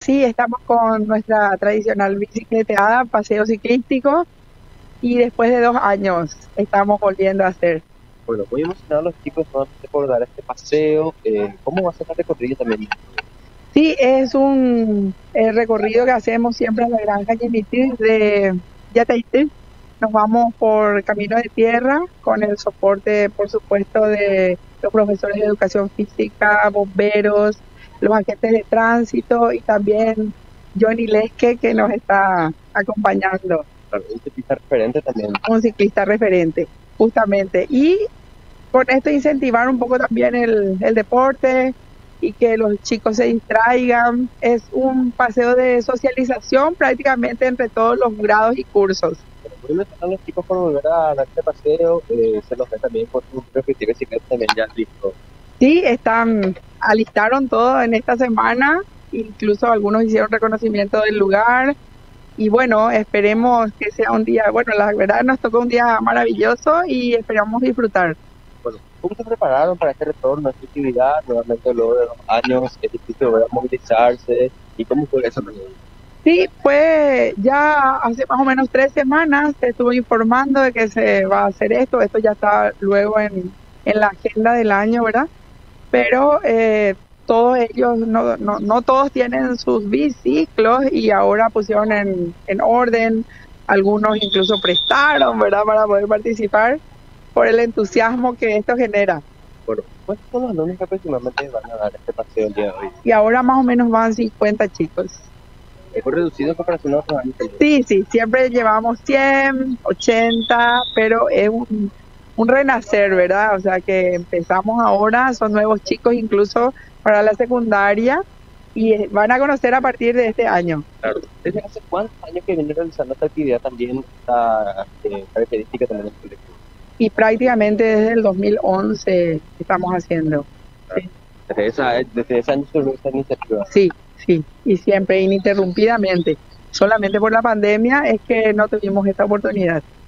Sí, estamos con nuestra tradicional bicicleteada, paseo ciclístico, y después de 2 años estamos volviendo a hacer. Bueno, muy emocionados los chicos nuevamente por dar este paseo. ¿Cómo va a ser el recorrido también? Sí, es un recorrido que hacemos siempre en la Granja Yemiti de Yataití. Nos vamos por camino de tierra con el soporte, por supuesto, de los profesores de educación física, bomberos, los agentes de tránsito y también Johnny Lesque que nos está acompañando, Claro, un ciclista referente también. un ciclista referente, justamente. Y con esto incentivar un poco también el deporte y que los chicos se distraigan. Es un paseo de socialización prácticamente entre todos los grados y cursos. Bueno, muy emocionados los chicos por volver a dar este paseo. Se los ve también por su respectiva bicicleta también ya listo. Sí, alistaron todo en esta semana, incluso algunos hicieron reconocimiento del lugar. Y bueno, esperemos que sea un día, bueno, la verdad nos tocó un día maravilloso y esperamos disfrutar. Bueno, ¿cómo se prepararon para este retorno, esta actividad? Nuevamente luego de 2 años, es difícil volver a movilizarse. ¿Y cómo fue eso también? Sí, fue ya hace más o menos 3 semanas, se estuvo informando de que se va a hacer esto ya está luego en la agenda del año, ¿verdad? Pero todos ellos, no todos tienen sus biciclos y ahora pusieron en orden, algunos incluso prestaron, ¿verdad? Para poder participar por el entusiasmo que esto genera. Bueno, ¿cuántos son los alumnos que aproximadamente van a dar este paseo el día de hoy? Y ahora más o menos van 50 chicos. ¿Fue reducido en comparación a otros años también? Sí, sí, siempre llevamos 100, 80, pero es un renacer, ¿verdad? O sea que empezamos ahora, son nuevos chicos incluso para la secundaria y van a conocer a partir de este año. Claro. ¿Desde hace cuántos años que viene realizando esta actividad también, esta característica también del colegio? Y prácticamente desde el 2011 estamos haciendo. Sí, Desde ese año surgió esta iniciativa. sí, sí, y siempre ininterrumpidamente. Solamente por la pandemia es que no tuvimos esta oportunidad.